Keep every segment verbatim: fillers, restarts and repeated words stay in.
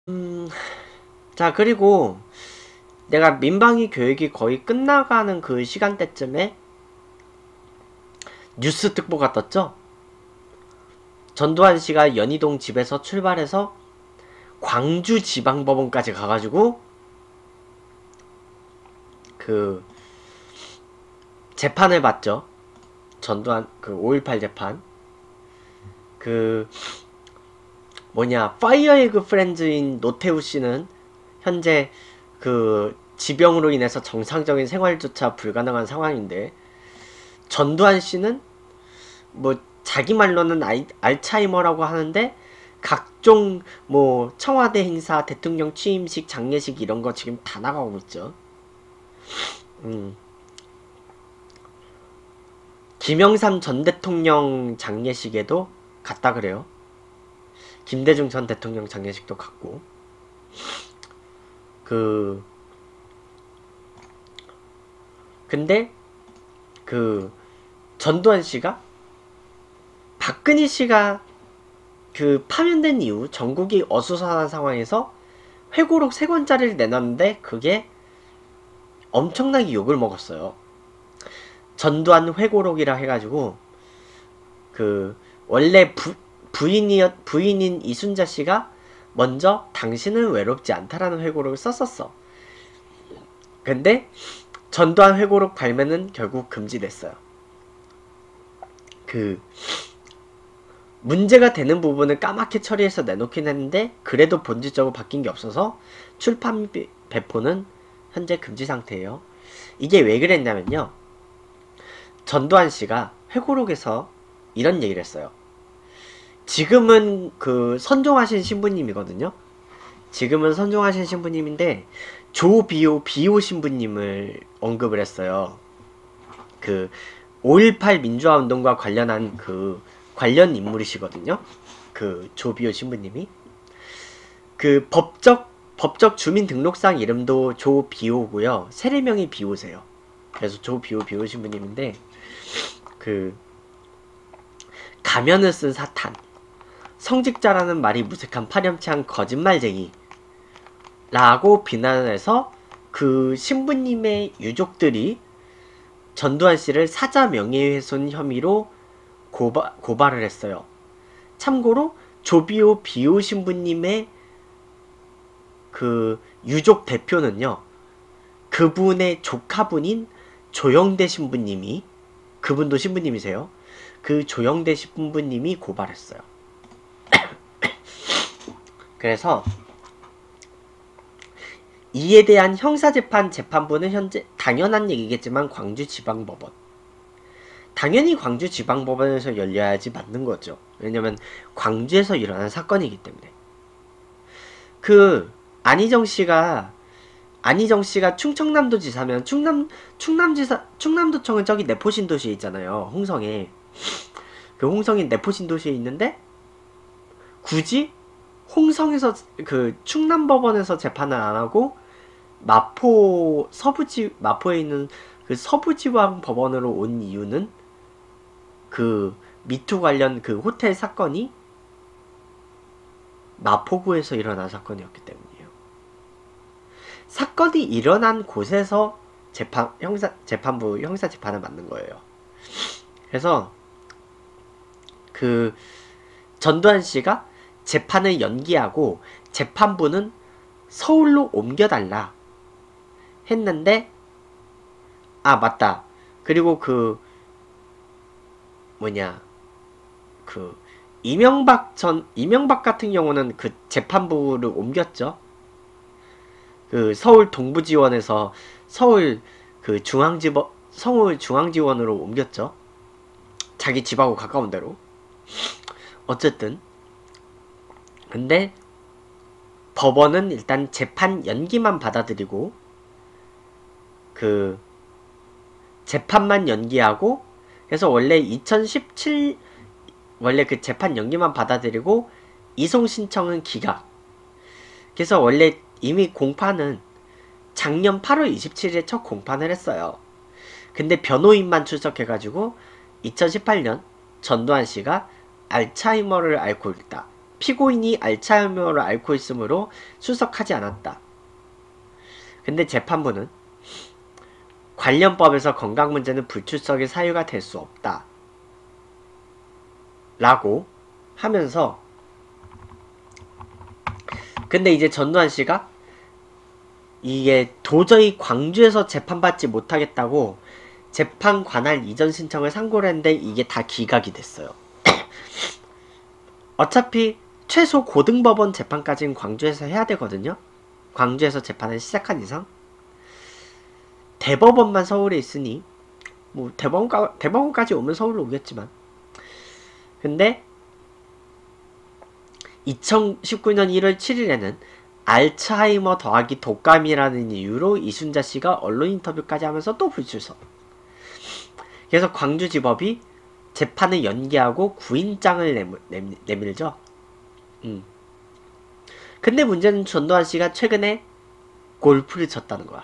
음, 자, 그리고 내가 민방위 교육이 거의 끝나가는 그 시간대쯤에 뉴스 특보가 떴죠? 전두환 씨가 연희동 집에서 출발해서 광주지방법원까지 가가지고 그 재판을 받죠. 전두환 그 오일팔 재판. 그 뭐냐 파이어 에그 프렌즈인 노태우 씨는 현재 그 지병으로 인해서 정상적인 생활조차 불가능한 상황인데, 전두환 씨는 뭐 자기 말로는 아이, 알츠하이머라고 하는데 각종 뭐 청와대 행사, 대통령 취임식, 장례식 이런 거 지금 다 나가고 있죠. 음. 김영삼 전 대통령 장례식에도 갔다 그래요. 김대중 전 대통령 장례식도 갔고. 그 근데 그 전두환 씨가 박근혜 씨가 그 파면된 이후 전국이 어수선한 상황에서 회고록 세 권짜리를 내놨는데 그게 엄청나게 욕을 먹었어요. 전두환 회고록이라 해가지고 그 원래 부, 부인이었 부인인 이순자 씨가 먼저 당신은 외롭지 않다라는 회고록을 썼었어. 근데 전두환 회고록 발매는 결국 금지됐어요. 그 문제가 되는 부분을 까맣게 처리해서 내놓긴 했는데 그래도 본질적으로 바뀐 게 없어서 출판 배포는 현재 금지 상태예요. 이게 왜 그랬냐면요, 전두환 씨가 회고록에서 이런 얘기를 했어요. 지금은 그 선종하신 신부님이거든요. 지금은 선종하신 신부님인데 조비오 비오 신부님을 언급을 했어요. 그 오일팔 민주화 운동과 관련한 그 관련 인물이시거든요. 그 조비오 신부님이 그 법적 법적 주민등록상 이름도 조비오고요. 세례명이 비오세요. 그래서 조비오 비오 신부님인데 그 가면을 쓴 사탄, 성직자라는 말이 무색한 파렴치한 거짓말쟁이 라고 비난을 해서 그 신부님의 유족들이 전두환 씨를 사자 명예훼손 혐의로 고바, 고발을 했어요. 참고로 조비오 비오 신부님의 그 유족 대표는요, 그분의 조카분인 조영대 신부님이, 그분도 신부님이세요. 그 조영대 신부님이 고발했어요. 그래서 이에 대한 형사재판 재판부는 현재 당연한 얘기겠지만 광주지방법원, 당연히 광주지방법원에서 열려야지 맞는 거죠. 왜냐면 광주에서 일어난 사건이기 때문에. 그 안희정 씨가 안희정 씨가 충청남도 지사면 충남 충남지사 충남도청은 저기 내포신도시에 있잖아요. 홍성에. 그 홍성이 내포신도시에 있는데 굳이 홍성에서 그 충남법원에서 재판을 안 하고 마포 서부지 마포에 있는 그 서부지방 법원으로 온 이유는 그 미투 관련 그 호텔 사건이 마포구에서 일어난 사건이었기 때문이에요. 사건이 일어난 곳에서 재판 형사 재판부 형사 재판을 맡는 거예요. 그래서 그 전두환 씨가 재판을 연기하고 재판부는 서울로 옮겨달라 했는데, 아 맞다, 그리고 그 뭐냐 그 이명박 전 이명박 같은 경우는 그 재판부를 옮겼죠. 그 서울 동부지원에서 서울 그 중앙지법 서울 중앙지원으로 옮겼죠. 자기 집하고 가까운 데로. 어쨌든 근데 법원은 일단 재판 연기만 받아들이고 그 재판만 연기하고, 그래서 원래 이천십칠 원래 그 재판 연기만 받아들이고 이송 신청은 기각. 그래서 원래 이미 공판은 작년 팔월 이십칠일에 첫 공판을 했어요. 근데 변호인만 출석해가지고 이천십팔 년 전두환 씨가 알츠하이머를 앓고 있다 피고인이 알츠하이머를 앓고 있으므로 출석하지 않았다. 근데 재판부는 관련법에서 건강 문제는 불출석의 사유가 될 수 없다 라고 하면서, 근데 이제 전두환 씨가 이게 도저히 광주에서 재판받지 못하겠다고 재판 관할 이전 신청을 상고를 했는데 이게 다 기각이 됐어요. 어차피 최소 고등법원 재판까지는 광주에서 해야 되거든요. 광주에서 재판을 시작한 이상. 대법원만 서울에 있으니 뭐 대법원까, 대법원까지 오면 서울로 오겠지만, 근데 이천십구 년 일월 칠일에는 알츠하이머 더하기 독감이라는 이유로 이순자 씨가 언론 인터뷰까지 하면서 또 불출석. 그래서 광주지법이 재판을 연기하고 구인장을 내밀, 내밀, 내밀죠. 음. 근데 문제는 전두환 씨가 최근에 골프를 쳤다는 거야.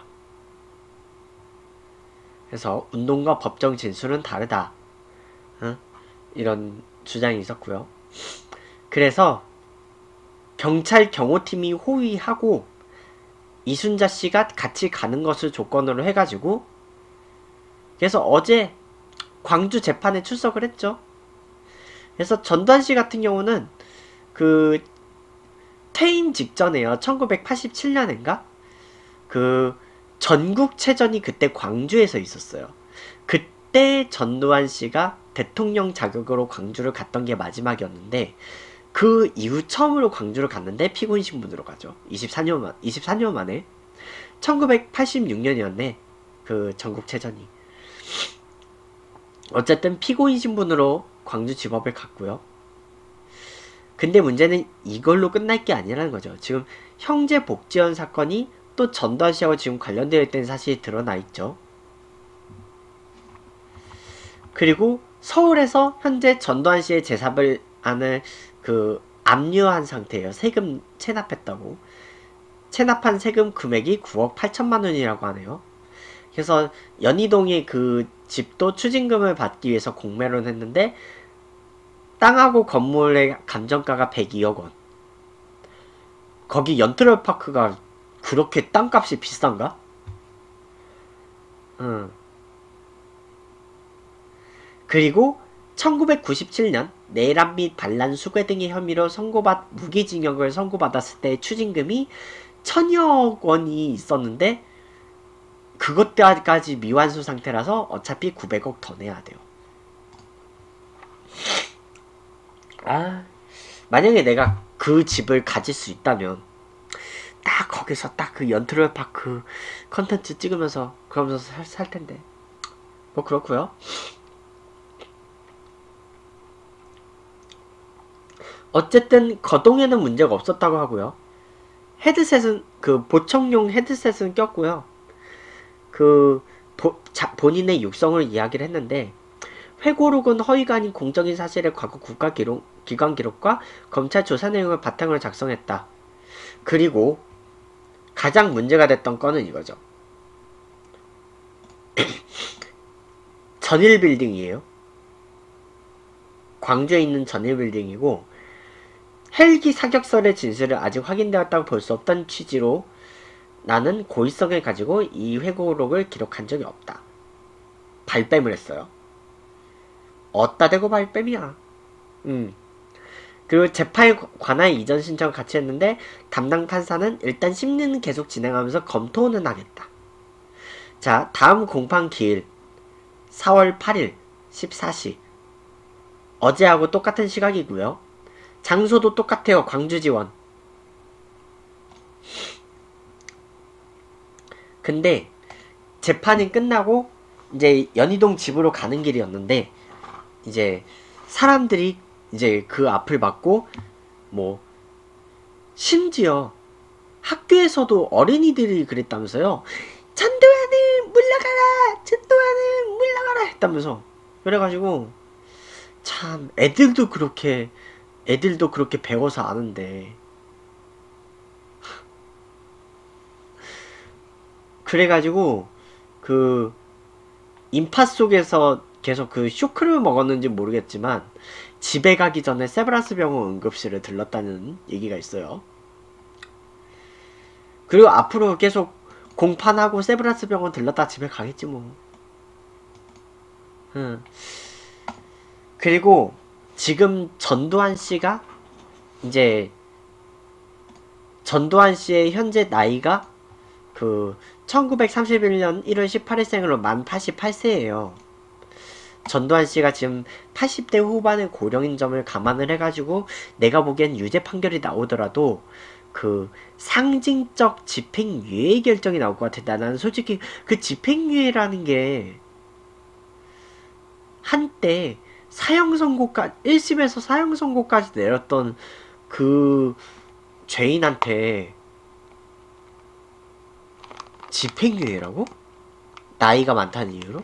그래서 운동과 법정 진술은 다르다. 어? 이런 주장이 있었고요. 그래서 경찰 경호팀이 호위하고 이순자 씨가 같이 가는 것을 조건으로 해가지고, 그래서 어제 광주 재판에 출석을 했죠. 그래서 전두환 씨 같은 경우는 그 퇴임 직전에요. 천구백팔십칠 년인가? 그 전국체전이 그때 광주에서 있었어요. 그때 전두환 씨가 대통령 자격으로 광주를 갔던 게 마지막이었는데, 그 이후 처음으로 광주를 갔는데 피고인 신분으로 가죠. 이십사 년 만, 이십사 년 만에. 천구백팔십육 년이었네. 그 전국체전이. 어쨌든 피고인 신분으로 광주지법을 갔고요. 근데 문제는 이걸로 끝날 게 아니라는 거죠. 지금 형제 복지원 사건이 또 전두환 씨하고 지금 관련되어 있다는 사실이 드러나 있죠. 그리고 서울에서 현재 전두환 씨의 재산을 그 압류한 상태예요. 세금 체납했다고. 체납한 세금 금액이 구억 팔천만 원이라고 하네요. 그래서 연희동의 그 집도 추징금을 받기 위해서 공매를 했는데 땅하고 건물의 감정가가 백이억 원. 거기 연트럴파크가 그렇게 땅값이 비싼가? 응. 그리고 천구백구십칠 년 내란 및 반란 수괴 등의 혐의로 선고받 무기징역을 선고받았을 때 추징금이 천여억 원이 있었는데 그것까지 미완수 상태라서 어차피 구백억 더 내야 돼요. 아, 만약에 내가 그 집을 가질 수 있다면 딱 거기서 딱 그 연트럴파크 컨텐츠 찍으면서 그러면서 살, 살 텐데. 뭐 그렇고요. 어쨌든 거동에는 문제가 없었다고 하고요. 헤드셋은 그 보청용 헤드셋은 꼈고요. 그 보, 자, 본인의 육성을 이야기를 했는데, 회고록은 허위가 아닌 공적인 사실의 과거 국가 기록, 기관 기록과 검찰 조사 내용을 바탕으로 작성했다. 그리고 가장 문제가 됐던 건은 이거죠. 전일빌딩이에요. 광주에 있는 전일빌딩이고, 헬기 사격설의 진술을 아직 확인되었다고 볼 수 없다는 취지로 나는 고의성을 가지고 이 회고록을 기록한 적이 없다. 발뺌을 했어요. 어따 대고 발뺌이야. 음. 그리고 재판에 관할 이전 신청 같이 했는데 담당 판사는 일단 심리는 계속 진행하면서 검토는 하겠다. 자, 다음 공판 기일 사월 팔일 십사 시. 어제하고 똑같은 시각이고요. 장소도 똑같아요. 광주지원. 근데 재판이 끝나고 이제 연희동 집으로 가는 길이었는데 이제 사람들이 이제 그 앞을 막고 뭐 심지어 학교에서도 어린이들이 그랬다면서요. 전두환은 물러가라! 전두환은 물러가라! 했다면서. 그래가지고 참 애들도 그렇게 애들도 그렇게 배워서 아는데 그래가지고 그 인파 속에서 계속 그 쇼크를 먹었는지 모르겠지만 집에 가기 전에 세브란스 병원 응급실을 들렀다는 얘기가 있어요. 그리고 앞으로 계속 공판하고 세브란스 병원 들렀다 집에 가겠지 뭐. 응. 그리고 지금 전두환 씨가 이제 전두환 씨의 현재 나이가 그 천구백삼십일 년 일월 십팔 일생으로 만 팔십팔 세예요. 전두환 씨가 지금 팔십 대 후반의 고령인 점을 감안을 해가지고 내가 보기엔 유죄 판결이 나오더라도 그 상징적 집행유예 결정이 나올 것 같아. 나는 솔직히 그 집행유예라는 게 한때 사형선고까지 일 심에서 사형선고까지 내렸던 그 죄인한테 집행유예라고? 나이가 많다는 이유로?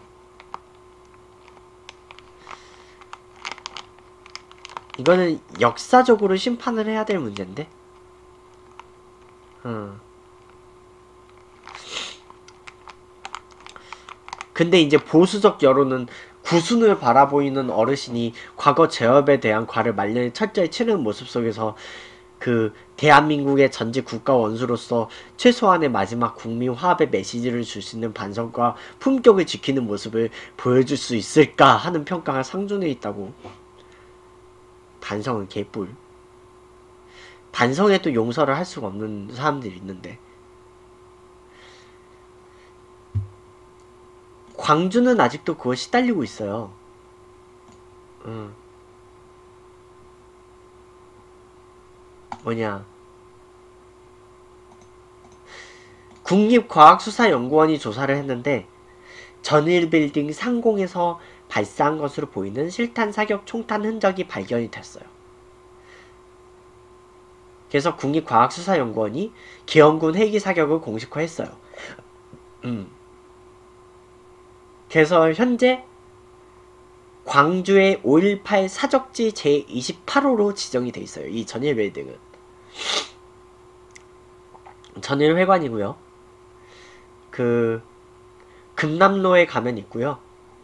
이거는 역사적으로 심판을 해야 될 문제인데? 어. 근데 이제 보수적 여론은 구순을 바라보이는 어르신이 과거 죄업에 대한 과를 말년에 철저히 치르는 모습 속에서 그 대한민국의 전직 국가 원수로서 최소한의 마지막 국민 화합의 메시지를 줄 수 있는 반성과 품격을 지키는 모습을 보여줄 수 있을까 하는 평가가 상존해 있다고. 반성은 개뿔. 반성해도 용서를 할 수가 없는 사람들이 있는데. 광주는 아직도 그거 시달리고 있어요. 응. 뭐냐. 국립과학수사연구원이 조사를 했는데 전일빌딩 상공에서 발사한 것으로 보이는 실탄 사격 총탄 흔적이 발견이 됐어요. 그래서 국립과학수사연구원이 계엄군 헬기 사격을 공식화했어요. 음. 그래서 현재 광주의 오일팔 사적지 제이십팔 호로 지정이 돼 있어요. 이 전일빌딩은. 전일회관이고요. 그 금남로에 가면 있고요.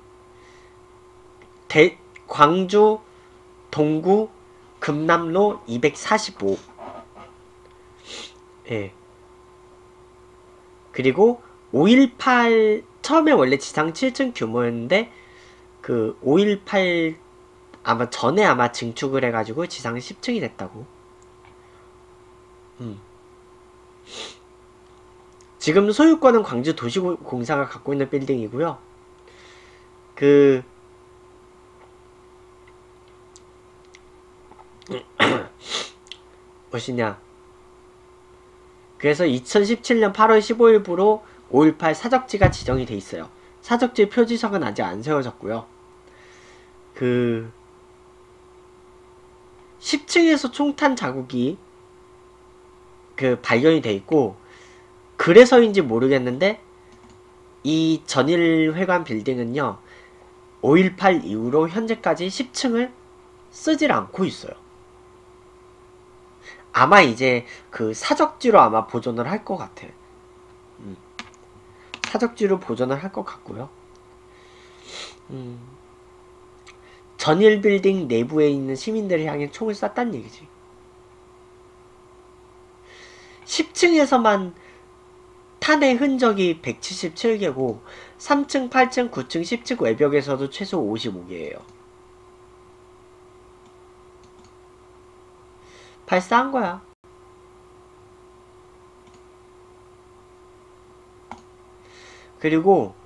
대, 광주 동구 금남로 이백사십오. 예. 그리고 오일팔 처음에 원래 지상 칠 층 규모였는데 그 오일팔 아마 전에 아마 증축을 해가지고 지상 십 층이 됐다고. 음. 지금 소유권은 광주 도시공사가 갖고 있는 빌딩이고요. 그 무엇이냐. 그래서 이천십칠 년 팔월 십오일부로 오일팔 사적지가 지정이 돼 있어요. 사적지 표지석은 아직 안 세워졌고요. 그 십 층에서 총탄 자국이 그 발견이 돼 있고, 그래서인지 모르겠는데 이 전일회관 빌딩은요 오일팔 이후로 현재까지 십 층을 쓰질 않고 있어요. 아마 이제 그 사적지로 아마 보존을 할 것 같아. 음. 사적지로 보존을 할 것 같고요. 음. 전일 빌딩 내부에 있는 시민들을 향해 총을 쐈다는 얘기지. 십 층에서만 탄의 흔적이 백칠십칠 개고 삼 층, 팔 층, 구 층, 십 층 외벽에서도 최소 오십오 개예요. 발사한 거야. 그리고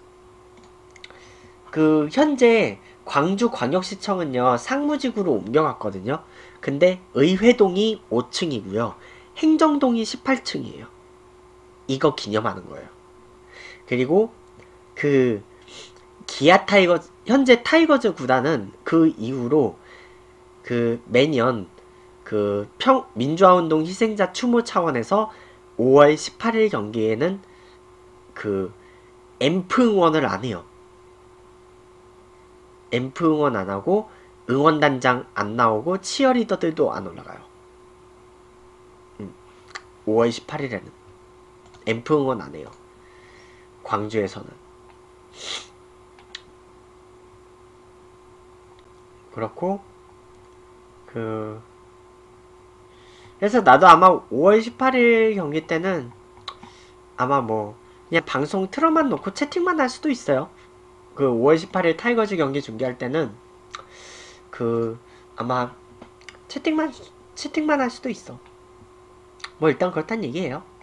그 현재 광주광역시청은요 상무지구로 옮겨갔거든요. 근데 의회동이 오 층이고요 행정동이 십팔 층이에요 이거 기념하는 거예요. 그리고 그 기아 타이거즈, 현재 타이거즈 구단은 그 이후로 그 매년 그 평 민주화운동 희생자 추모 차원에서 오월 십팔일 경기에는 그 앰프 응원을 안 해요. 앰프 응원 안 하고 응원단장 안 나오고 치어리더들도 안 올라가요. 음, 오월 십팔일에는 앰프 응원 안 해요. 광주에서는. 그렇고 그 그래서 나도 아마 오월 십팔일 경기 때는 아마 뭐 그냥 방송 틀어만 놓고 채팅만 할 수도 있어요. 그 오월 십팔일 타이거즈 경기 중계할 때는 그 아마 채팅만 채팅만 할 수도 있어. 뭐 일단 그렇단 얘기예요.